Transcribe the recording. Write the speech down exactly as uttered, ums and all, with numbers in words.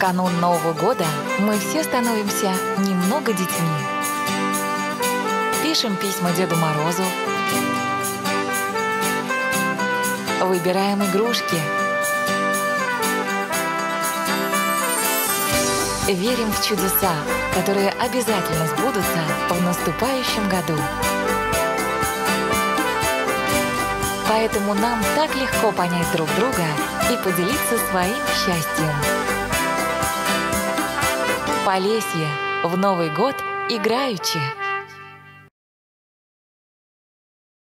канун Нового года мы все становимся немного детьми. Пишем письма Деду Морозу, выбираем игрушки, верим в чудеса, которые обязательно сбудутся в наступающем году. Поэтому нам так легко понять друг друга и поделиться своим счастьем. Полесье в Новый год играючи.